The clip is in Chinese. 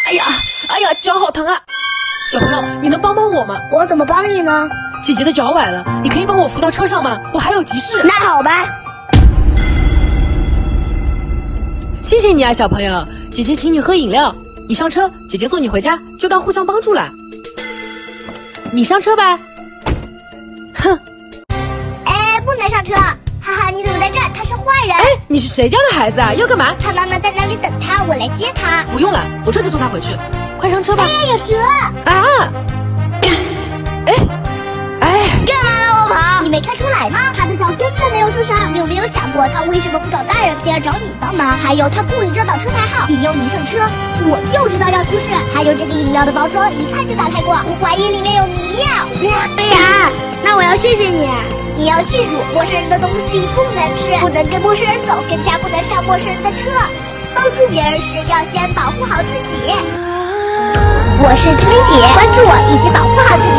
哎呀，哎呀，脚好疼啊！小朋友，你能帮帮我吗？ 我怎么帮你呢？ 姐姐的脚崴了，你可以帮我扶到车上吗？我还有急事。 那好吧。 谢谢你啊，小朋友，姐姐请你喝饮料。你上车，姐姐送你回家，就当互相帮助了。你上车吧。哼。 哎，不能上车！哈哈，你怎么在这儿？他是坏人。 哎，你是谁家的孩子啊？要干嘛？ 他妈妈在那里等他，我来接他。 不用了，我这就送他回去。快上车吧。 哎呀，有蛇！ 啊！哎， 干嘛让我跑？你没看出来吗？他的脚根本没有受伤。你有没有想过他为什么不找大人，非要找你帮忙？还有他故意遮挡车牌号，引诱你上车。我就知道要出事。还有这个饮料的包装，一看就打开过，我怀疑里面有迷药。哎呀，那我要谢谢你。你要记住，陌生人的东西不能吃，不能跟陌生人走，更加不能上陌生人的车。帮助别人时要先保护好自己。我是精灵姐，关注我以及保护好自己。